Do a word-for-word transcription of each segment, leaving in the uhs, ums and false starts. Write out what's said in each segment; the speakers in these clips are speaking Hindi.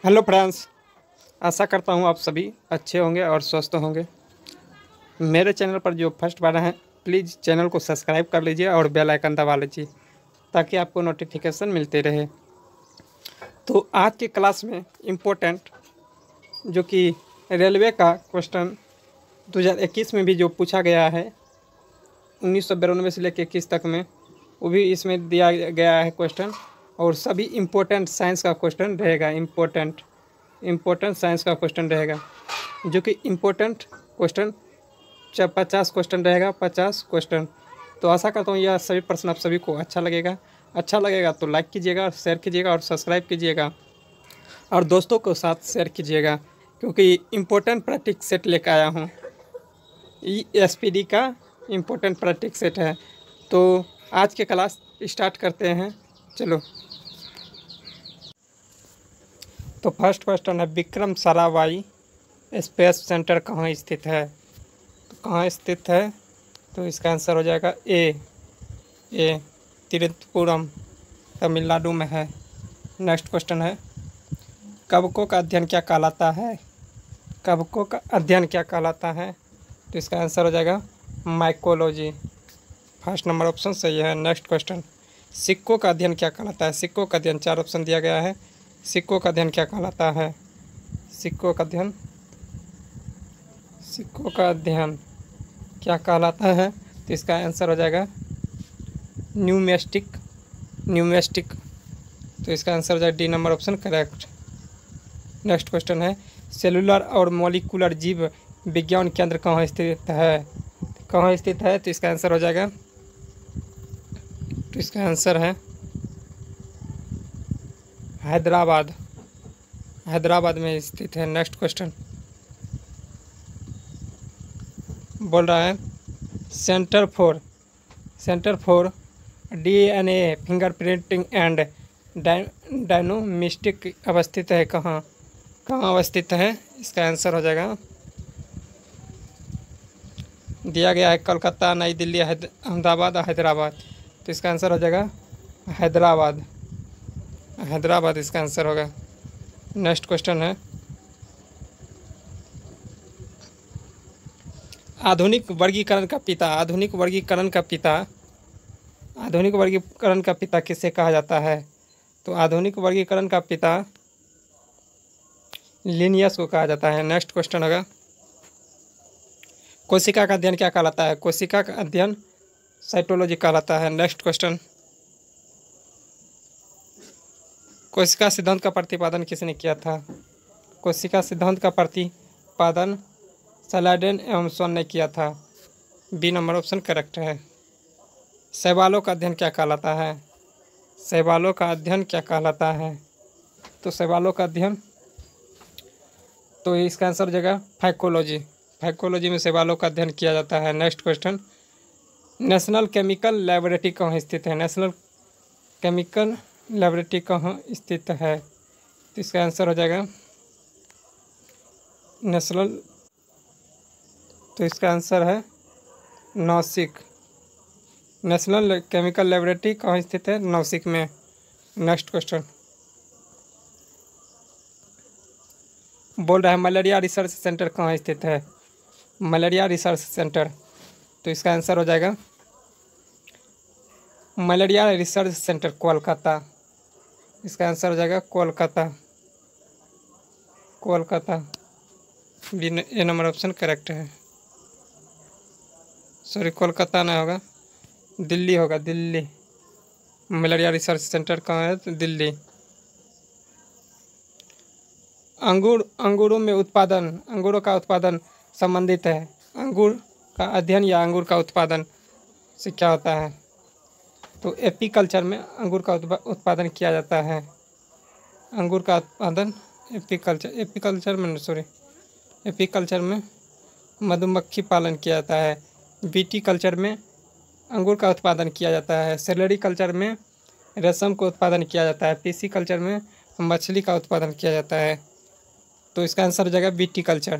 हेलो फ्रेंड्स, आशा करता हूँ आप सभी अच्छे होंगे और स्वस्थ होंगे। मेरे चैनल पर जो फर्स्ट बार हैं प्लीज़ चैनल को सब्सक्राइब कर लीजिए और बेल आइकन दबा लीजिए ताकि आपको नोटिफिकेशन मिलते रहे। तो आज की क्लास में इम्पोर्टेंट जो कि रेलवे का क्वेश्चन दो हज़ार इक्कीस में भी जो पूछा गया है उन्नीस सौ बिरानवे से लेकर इक्कीस तक में, वो भी इसमें दिया गया है क्वेश्चन। और सभी इम्पोर्टेंट साइंस का क्वेश्चन रहेगा। इम्पोर्टेंट इम्पोर्टेंट साइंस का क्वेश्चन रहेगा जो कि इम्पोर्टेंट क्वेश्चन चाहे पचास क्वेश्चन रहेगा, पचास क्वेश्चन। तो आशा करता हूँ यह सभी प्रश्न आप सभी को अच्छा लगेगा। अच्छा लगेगा तो लाइक कीजिएगा, शेयर कीजिएगा और सब्सक्राइब कीजिएगा और दोस्तों के साथ शेयर कीजिएगा, क्योंकि इम्पोर्टेंट प्रैक्टिस सेट लेकर आया हूँ। ई एस पी डी का इम्पोर्टेंट प्रैक्टिस सेट है। तो आज के क्लास स्टार्ट करते हैं। चलो, तो फर्स्ट क्वेश्चन है, विक्रम साराभाई स्पेस सेंटर कहाँ स्थित है? तो कहाँ स्थित है? तो इसका आंसर हो जाएगा ए ए तिरुवनंतपुरम, तमिलनाडु में है। नेक्स्ट क्वेश्चन है, कवकों का अध्ययन क्या कहलाता है? कवकों का अध्ययन क्या कहलाता है? तो इसका आंसर हो जाएगा माइकोलॉजी। फर्स्ट नंबर ऑप्शन सही है। नेक्स्ट क्वेश्चन, सिक्कों का अध्ययन क्या कहलाता है? सिक्कों का अध्ययन, चार ऑप्शन दिया गया है। सिक्कों का अध्ययन क्या कहलाता है? सिक्कों का अध्ययन सिक्कों का अध्ययन क्या कहलाता है? तो इसका आंसर हो जाएगा न्यूमेस्टिक न्यूमेस्टिक तो इसका आंसर हो जाएगा D number option correct. Next question है, सेलुलर और मॉलिक्यूलर जीव विज्ञान केंद्र कहाँ स्थित है? कहाँ स्थित है? तो इसका आंसर हो जाएगा तो इसका आंसर है हैदराबाद हैदराबाद में स्थित है। नेक्स्ट क्वेश्चन बोल रहा है, centre for centre for DNA fingerprinting and diagnostic अवस्थित है कहाँ? कहाँ अवस्थित है? इसका आंसर हो जाएगा, दिया गया है कोलकाता, नई दिल्ली, अहमदाबाद, हैदराबाद। तो इसका आंसर हो जाएगा हैदराबाद हैदराबाद इसका आंसर होगा। नेक्स्ट क्वेश्चन है, आधुनिक वर्गीकरण का पिता आधुनिक वर्गीकरण का पिता आधुनिक वर्गीकरण का पिता किसे कहा जाता है? तो आधुनिक वर्गीकरण का पिता लिनियस को कहा जाता है। नेक्स्ट क्वेश्चन होगा, कोशिका का अध्ययन क्या कहलाता है? कोशिका का अध्ययन साइटोलॉजी कहलाता है। नेक्स्ट क्वेश्चन, कोशिका सिद्धांत का प्रतिपादन किसने किया था? कोशिका सिद्धांत का प्रतिपादन सलाडेन एवं सोन ने किया था। बी नंबर ऑप्शन करेक्ट है। शैवालों का अध्ययन क्या कहलाता है? शैवालों का अध्ययन क्या कहलाता है? तो शैवालों का अध्ययन, तो इसका आंसर हो जाएगा फाइकोलॉजी। फाइकोलॉजी में शैवालों का अध्ययन किया जाता है। Next question, national chemical laboratory कहाँ स्थित है? नेशनल केमिकल लैबोरेटरी कहाँ स्थित है? तो इसका आंसर हो जाएगा नेशनल तो इसका आंसर है नासिक। नेशनल केमिकल लैबोरेटरी कहाँ स्थित है? नासिक में। नेक्स्ट क्वेश्चन बोल रहा है, मलेरिया रिसर्च सेंटर कहाँ स्थित है? मलेरिया रिसर्च सेंटर, तो इसका आंसर हो जाएगा मलेरिया रिसर्च सेंटर कोलकाता। इसका आंसर हो जाएगा Kolkata Kolkata B A number option correct है। सॉरी, कोलकाता ना होगा, दिल्ली होगा, दिल्ली। मलेरिया रिसर्च सेंटर कहाँ है? तो दिल्ली। अंगूर अंगूरों में उत्पादन अंगूरों का उत्पादन संबंधित है। अंगूर का अध्ययन या अंगूर का उत्पादन से क्या होता है? तो एपीकल्चर में अंगूर का उत्पादन किया जाता है। अंगूर का उत्पादन एपीकल्चर एपीकल्चर में सॉरी एपीकल्चर में मधुमक्खी पालन किया जाता है। बीटी कल्चर में अंगूर का उत्पादन किया जाता है। सेलेरी कल्चर में रेशम का उत्पादन किया जाता है। पीसी कल्चर में मछली का उत्पादन किया जाता है। तो इसका आंसर हो जाएगा बीटी कल्चर।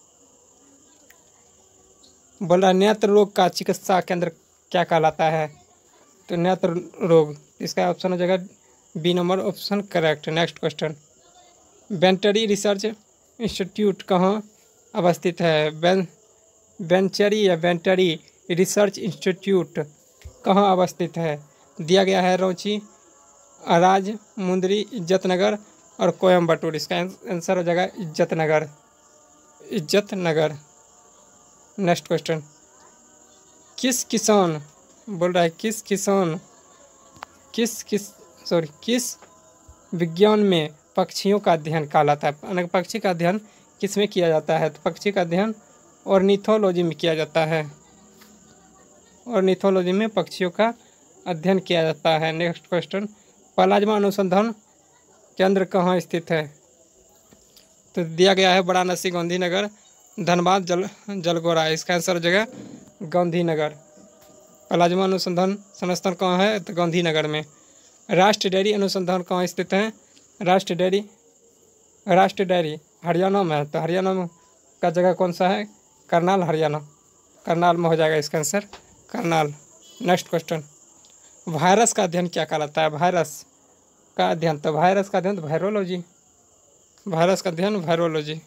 बोल रहा है, नेत्र रोग का चिकित्सा केंद्र क्या कहलाता है? तो नेत्र रोग, इसका ऑप्शन हो जाएगा B number option correct. Next question, वेंटरी रिसर्च इंस्टीट्यूट कहाँ अवस्थित है? वें वेंचरी या वेंटरी रिसर्च इंस्टीट्यूट कहाँ अवस्थित है? दिया गया है रांची, अराज, मुंदरी, इज्जतनगर और कोयम्बटूर। इसका आंसर हो जाएगा इज्जतनगर, इज्जतनगर। नेक्स्ट क्वेश्चन, किस किसान बोल रहा है किस किसान किस किस सॉरी किस विज्ञान में पक्षियों का अध्ययन कहलाता है? पक्षी का अध्ययन किस में किया जाता है? तो पक्षी का अध्ययन ऑर्निथोलॉजी में किया जाता है। ऑर्निथोलॉजी में पक्षियों का अध्ययन किया जाता है। नेक्स्ट क्वेश्चन, प्लाज्मा अनुसंधान केंद्र कहाँ स्थित है? तो दिया गया है वाराणसी, गांधीनगर, धनबाद, जल जलगोरा। इसका आंसर हो जाएगा गांधीनगर। प्लाज्मा अनुसंधान संस्थान कहाँ है? तो गांधीनगर में। राष्ट्रीय डेयरी अनुसंधान कहाँ स्थित है? राष्ट्रीय डेयरी राष्ट्रीय डेयरी हरियाणा में है। तो हरियाणा में का जगह कौन सा है? करनाल, हरियाणा। करनाल में हो जाएगा इसका answer, Karnal. Next question, virus का अध्ययन क्या कहलाता है? वायरस का अध्ययन तो वायरस का अध्ययन वायरोलॉजी, वायरस का अध्ययन वायरोलॉजी।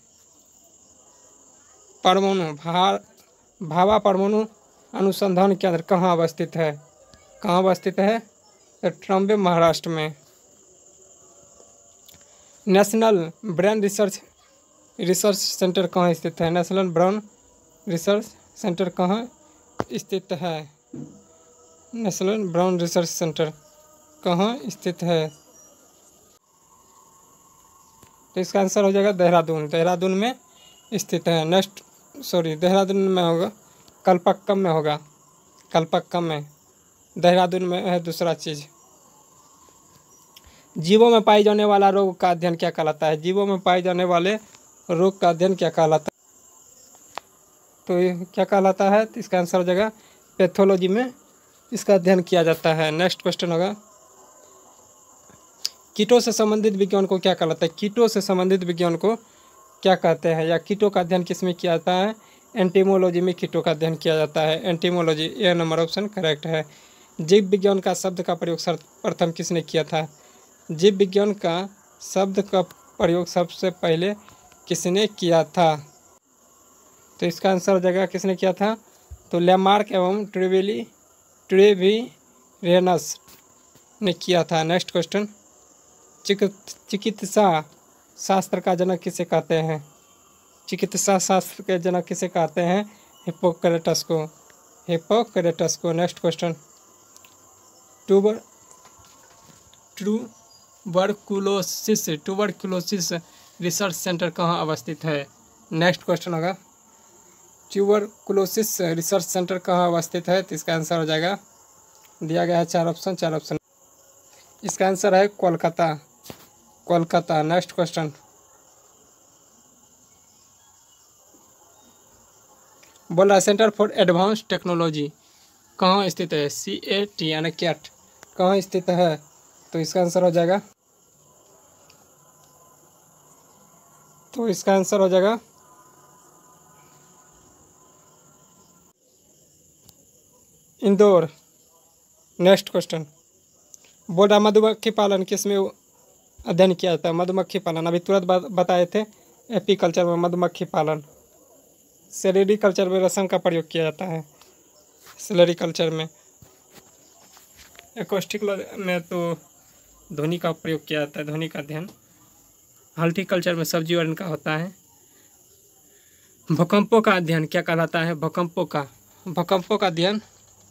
परमाणु भार भाभा परमाणु अनुसंधान केंद्र कहाँ अवस्थित है? कहाँ अवस्थित है? तो ट्रम्बे, महाराष्ट्र में। National brain research research centre कहाँ स्थित है? नेशनल ब्रेन रिसर्च सेंटर कहाँ स्थित है? नेशनल ब्रेन रिसर्च सेंटर कहाँ स्थित है? तो इसका आंसर हो जाएगा देहरादून, देहरादून में स्थित है। नेक्स्ट सॉरी देहरादून में होगा, कल्पक्कम में होगा, कल्पक्कम में। देहरादून में है दूसरा चीज़। जीवों में पाई जाने वाला रोग का अध्ययन क्या कहलाता है? जीवों में पाए जाने वाले रोग का अध्ययन क्या कहलाता है? तो ये क्या कहलाता है? तो इसका आंसर हो जाएगा पैथोलॉजी में इसका अध्ययन किया जाता है। नेक्स्ट क्वेश्चन होगा, कीटों से संबंधित विज्ञान को क्या कहलाता है? कीटों से संबंधित विज्ञान को क्या कहते हैं? या कीटों का अध्ययन किस में किया जाता है? एंटीमोलॉजी में कीटों का अध्ययन किया जाता है। एंटीमोलॉजी, यह नंबर ऑप्शन करेक्ट है। जीव विज्ञान का शब्द का प्रयोग सर्वप्रथम किसने किया था? जीव विज्ञान का शब्द का प्रयोग सबसे पहले किसने किया था? तो इसका आंसर हो जाएगा किसने किया था? तो लैमार्क एवं ट्रेवेली ट्रेविरेनस ने किया था। नेक्स्ट क्वेश्चन, चिकित्सा शास्त्र का जनक किसे कहते हैं? चिकित्सा शास्त्र के जनक किसे कहते हैं? हिप्पोक्रेटस को, हिप्पोक्रेटस को। Next question, tuber tuberculosis tuberculosis research centre कहाँ अवस्थित है? नेक्स्ट क्वेश्चन होगा, ट्यूबरकुलोसिस रिसर्च सेंटर कहाँ अवस्थित है? तो इसका आंसर हो जाएगा, दिया गया है चार ऑप्शन, चार ऑप्शन। इसका आंसर है कोलकाता, कोलकाता। नेक्स्ट क्वेश्चन, बोल रहा है सेंटर फॉर एडवांस टेक्नोलॉजी कहाँ स्थित है? सी ए टी यानी कैट कहाँ स्थित है? तो इसका आंसर हो जाएगा तो इसका आंसर हो जाएगा इंदौर। नेक्स्ट क्वेश्चन, बोल रहा मधुमक्खी पालन किस में अध्ययन किया जाता है? मधुमक्खी पालन अभी तुरंत बताए थे, एपीकल्चर में मधुमक्खी पालन। सेरिकल्चर में रसन का प्रयोग किया जाता है, सेरिकल्चर में। एक्वास्टिक में तो ध्वनि का प्रयोग किया जाता है, ध्वनि का अध्ययन। हॉर्टिकल्चर में सब्जी और इनका होता है। भूकंपों का अध्ययन क्या कहलाता है? भूकंपों का भूकंपों का अध्ययन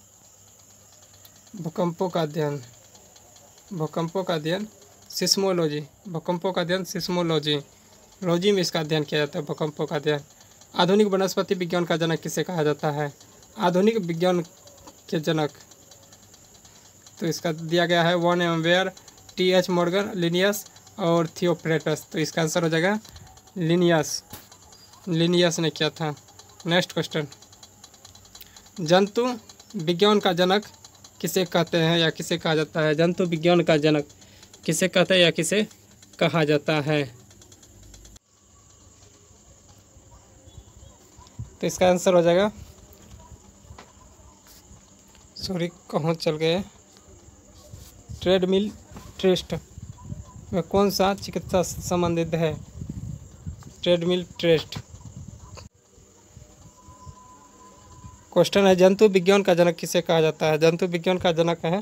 भूकंपों का अध्ययन भूकंपों का अध्ययन सिस्मोलॉजी भूकंपों का अध्ययन सिस्मोलॉजी लॉजी में इसका अध्ययन किया जाता है, भूकंपों का अध्ययन। आधुनिक वनस्पति विज्ञान का जनक किसे कहा जाता है? आधुनिक विज्ञान के जनक, तो इसका दिया गया है वन एम वेयर, टी एच मॉर्गन, लिनियस और थियोफ्रेटस। तो इसका आंसर हो जाएगा लिनियस, लिनियस ने किया था। नेक्स्ट क्वेश्चन, जंतु विज्ञान का जनक किसे कहते हैं या किसे कहा जाता है? जंतु विज्ञान का जनक किसे कहते हैं या किसे कहा जाता है? तो इसका आंसर हो जाएगा, सॉरी कहाँ चल गए, ट्रेडमिल ट्रेस्ट में कौन सा चिकित्सा संबंधित है? Treadmill test. क्वेश्चन है, जंतु विज्ञान का जनक किसे कहा जाता है? जंतु विज्ञान का जनक है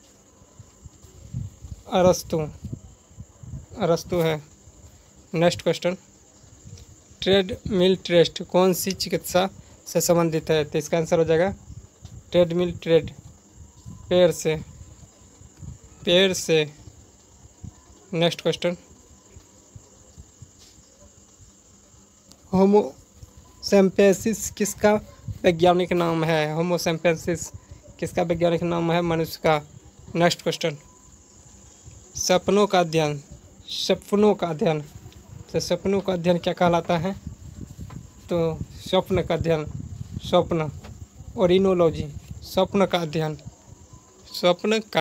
अरस्तु। अरस्तु है। नेक्स्ट क्वेश्चन, ट्रेडमिल टेस्ट कौन सी चिकित्सा से संबंधित है? तो इसका आंसर हो जाएगा ट्रेडमिल ट्रेड, पैर से, पैर से। नेक्स्ट क्वेश्चन, होमोसेम्पेसिस किसका वैज्ञानिक नाम है? होमोसेम्पेसिस किसका वैज्ञानिक नाम है? मनुष्य का। नेक्स्ट क्वेश्चन, सपनों का अध्ययन, सपनों का अध्ययन, तो सपनों का अध्ययन क्या कहलाता है? तो स्वप्न का अध्ययन, स्वप्न, ओरिनोलॉजी, स्वप्न का अध्ययन, स्वप्न का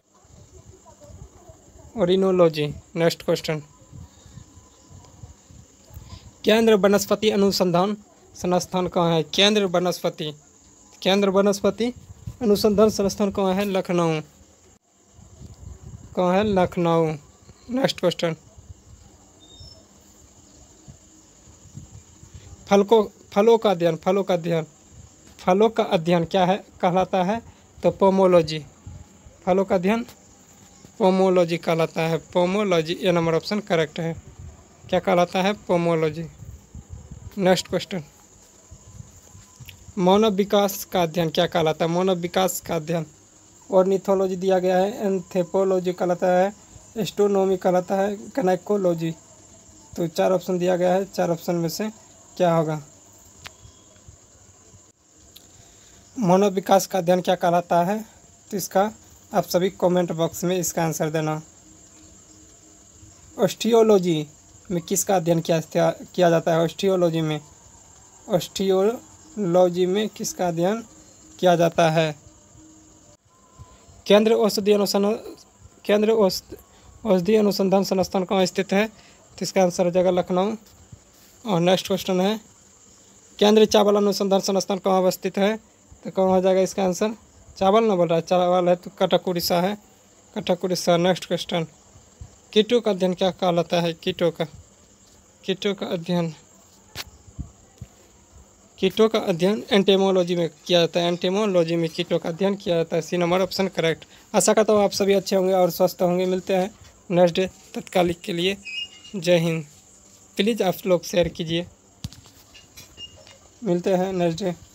ओरिनोलॉजी। नेक्स्ट क्वेश्चन, केंद्र वनस्पति अनुसंधान संस्थान कहाँ है? केंद्र वनस्पति, केंद्र वनस्पति अनुसंधान संस्थान कहाँ है? लखनऊ। कहाँ है? लखनऊ। नेक्स्ट क्वेश्चन, फल को फलों का अध्ययन, फलों का अध्ययन, फलों का अध्ययन क्या है कहलाता है? तो पोमोलॉजी। फलों का अध्ययन पोमोलॉजी कहलाता है। पोमोलॉजी, ये नंबर ऑप्शन करेक्ट है। क्या कहलाता है? पोमोलॉजी। नेक्स्ट क्वेश्चन, मानव विकास का अध्ययन क्या कहलाता है? मानव विकास का अध्ययन ऑर्निथोलॉजी दिया गया है, एंथ्रोपोलॉजी कहलाता है, एस्ट्रोनॉमी कहलाता है, गायनेकोलॉजी। तो चार ऑप्शन दिया गया है, चार ऑप्शन में से क्या होगा? मानव विकास का अध्ययन क्या कहलाता है? तो इसका आप सभी कमेंट बॉक्स में इसका आंसर देना। ऑस्टियोलॉजी में किसका अध्ययन किया किया जाता है? ऑस्टियोलॉजी में, ऑस्टियोलॉजी में किसका अध्ययन किया जाता है? केंद्र औषधि अनुसंधान केंद्र औषधि अनुसंधान संस्थान कहाँ स्थित है? तो इसका आंसर हो जाएगा लखनऊ। और नेक्स्ट क्वेश्चन है, केंद्रीय चावल अनुसंधान संस्थान कहाँ अवस्थित है? तो कौन हो जाएगा इसका आंसर? चावल ना बोल रहा है, चावल है तो कटक उड़ीसा है, कटक उड़ीसा। नेक्स्ट क्वेश्चन, कीटों का अध्ययन क्या कहलाता है? कीटों का कीटों का अध्ययन कीटों का अध्ययन एंटेमोलॉजी में किया जाता है। एंटेमोलॉजी में कीटों का अध्ययन किया जाता है। C number option correct. आशा करता हूँ आप सभी अच्छे होंगे और स्वस्थ होंगे। मिलते हैं नेक्स्ट डे तत्कालिक के लिए। जय हिंद। प्लीज़ आप लोग शेयर कीजिए। मिलते हैं नेक्स्ट डे।